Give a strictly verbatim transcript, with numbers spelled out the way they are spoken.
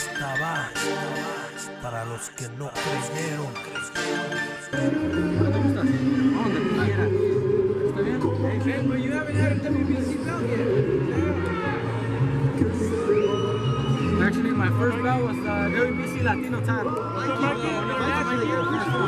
Esta va para los que no creyeron. ¿Cómo estás? ¿Dónde quieras? ¿Está bien? Hey, hey, but you haven't had a W B C belt yet. Actually, my first belt was uh, W B C Latino title. Thank you.